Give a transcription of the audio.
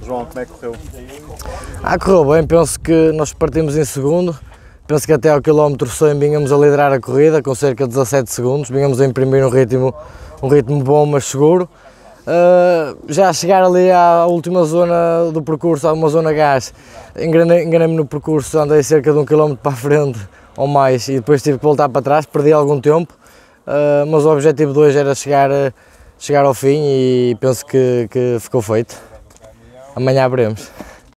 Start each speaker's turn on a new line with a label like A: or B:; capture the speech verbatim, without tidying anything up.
A: João, como é que correu?
B: Ah, correu bem, penso que nós partimos em segundo, penso que até ao quilómetro cem vínhamos a liderar a corrida com cerca de dezassete segundos, vínhamos a imprimir um ritmo, um ritmo bom mas seguro. Uh, já a chegar ali à última zona do percurso, a uma zona gás, enganei-me enganei no percurso, andei cerca de um quilómetro para a frente ou mais e depois tive que voltar para trás, perdi algum tempo, uh, mas o objetivo de hoje era chegar, chegar ao fim e penso que, que ficou feito. Amanhã veremos.